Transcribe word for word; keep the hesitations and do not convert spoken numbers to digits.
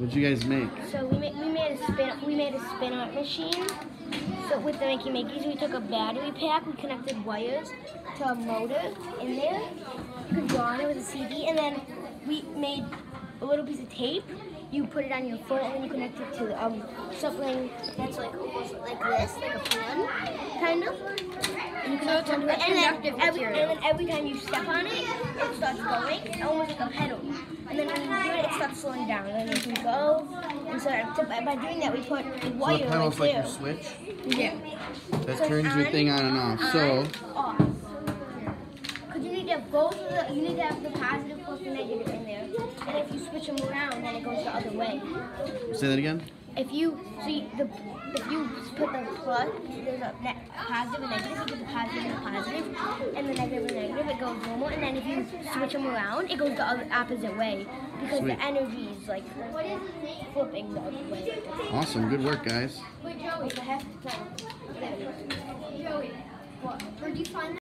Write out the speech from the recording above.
What'd you guys make? So we made we made a spin we made a spin art machine. So with the Makey Makeys, we took a battery pack, we connected wires to a motor in there. You could draw on it with a C D, and then we made a little piece of tape. You put it on your foot, and then you connect it to um something that's like almost like this, like a fan, kind of. And you can So it's a and then every material. and then every time you step on it, it starts going, almost like a pedal. And then when you do it, it starts slowing down, and then you can go. And so, so by, by doing that, we put a So wire the right pedal's like there. your switch Yeah. that So turns your on, thing on and off. on, So off. Because you need to have both of the, you need to have the positive plus the negative in there. And if you switch them around, then it goes the other way. say that again. If you see the, if you put the plus, there's a ne positive and negative. You put the positive and the positive, and the negative and negative. It goes normal. And then if you switch them around, it goes the other opposite way because Sweet. the energy is like flipping the other way. Awesome. Good work, guys. What the heck? Joey, where'd you find that?